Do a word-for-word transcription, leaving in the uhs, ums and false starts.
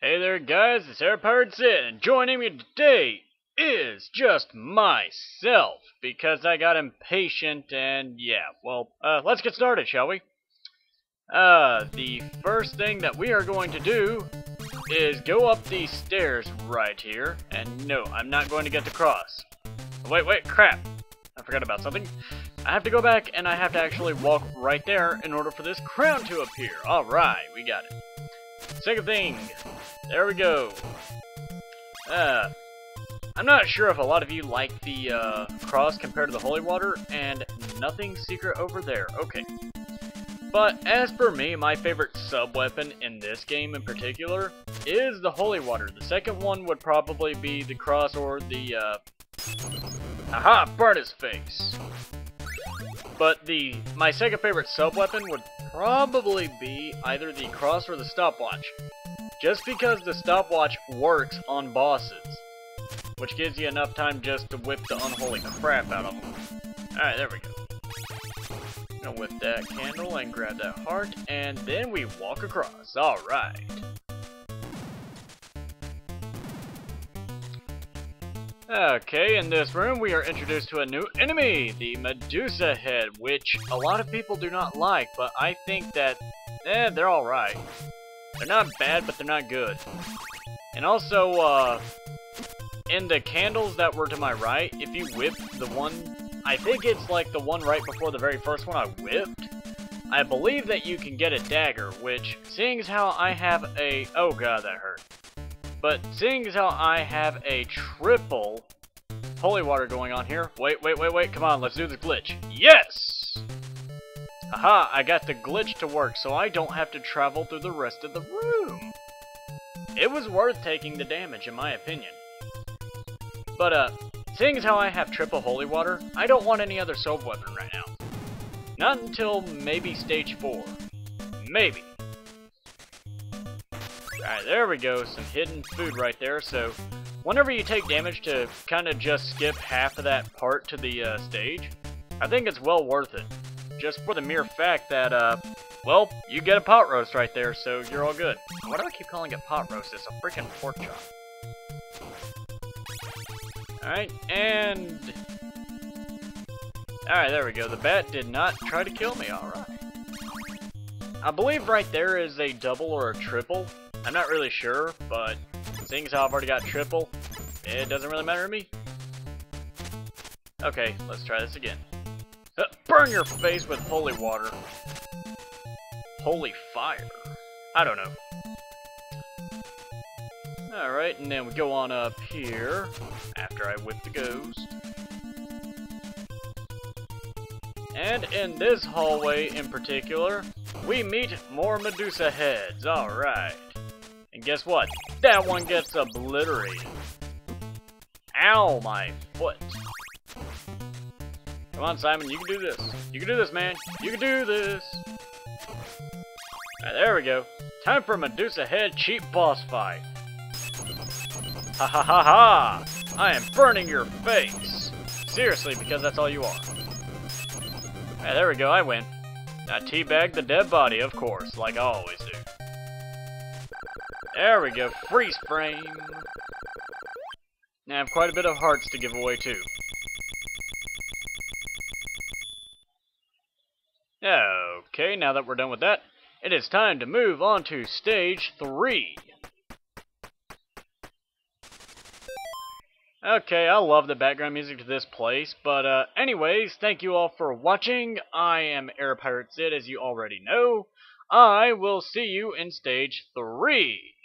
Hey there guys, it's AirPirateCid, and joining me today is just myself, because I got impatient and yeah, well, uh, let's get started, shall we? Uh, the first thing that we are going to do is go up these stairs right here, and no, I'm not going to get the cross. Wait, wait, crap, I forgot about something. I have to go back and I have to actually walk right there in order for this crown to appear. Alright, we got it. Second thing, there we go. Uh, I'm not sure if a lot of you like the uh, cross compared to the holy water, and nothing secret over there. Okay. But as per me, my favorite sub-weapon in this game in particular is the holy water. The second one would probably be the cross or the, uh... Aha! Burn his face! But the my second favorite sub-weapon would probably be either the cross or the stopwatch. Just because the stopwatch works on bosses, which gives you enough time just to whip the unholy crap out of them. Alright, there we go. Gonna whip that candle and grab that heart, and then we walk across. Alright. Okay, in this room we are introduced to a new enemy, the Medusa head, which a lot of people do not like, but I think that, eh, they're alright. They're not bad, but they're not good. And also, uh, in the candles that were to my right, if you whip the one, I think it's like the one right before the very first one I whipped, I believe that you can get a dagger, which, seeing as how I have a, oh god, that hurt. But seeing as how I have a triple holy water going on here, wait, wait, wait, wait, come on, let's do the glitch. Yes! Aha, I got the glitch to work, so I don't have to travel through the rest of the room. It was worth taking the damage, in my opinion. But, uh, seeing as how I have triple holy water, I don't want any other soap weapon right now. Not until maybe stage four. Maybe. Alright, there we go, some hidden food right there, so whenever you take damage to kind of just skip half of that part to the uh, stage, I think it's well worth it. Just for the mere fact that, uh, well, you get a pot roast right there, so you're all good. Why do I keep calling it pot roast? It's a freaking pork chop. Alright, and... Alright, there we go. The bat did not try to kill me, alright. I believe right there is a double or a triple. I'm not really sure, but seeing as how I've already got triple, it doesn't really matter to me. Okay, let's try this again. Uh, burn your face with holy water. Holy fire. I don't know. Alright, and then we go on up here, after I whip the ghost. And in this hallway in particular, we meet more Medusa heads. Alright. And guess what? That one gets obliterated. Ow, my foot. Come on, Simon, you can do this. You can do this, man. You can do this. Alright, there we go. Time for Medusa head cheap boss fight. Ha ha ha ha! I am burning your face. Seriously, because that's all you are. Alright, there we go, I win. Now teabag the dead body, of course, like I always do. There we go, freeze frame. Now I have quite a bit of hearts to give away too. Okay, now that we're done with that, it is time to move on to stage three. Okay, I love the background music to this place, but uh, anyways, thank you all for watching. I am AirPirateCid, as you already know. I will see you in stage three.